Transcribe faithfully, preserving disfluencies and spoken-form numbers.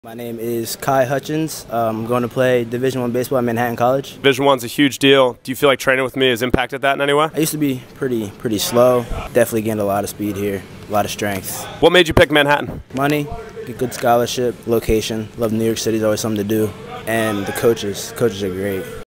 My name is Kai Hutchins. Um, I'm going to play Division One baseball at Manhattan College. Division One's a huge deal. Do you feel like training with me has impacted that in any way? I used to be pretty pretty slow. Definitely gained a lot of speed here, a lot of strength. What made you pick Manhattan? Money, get good scholarship, location. Love New York City, always something to do. And the coaches. Coaches are great.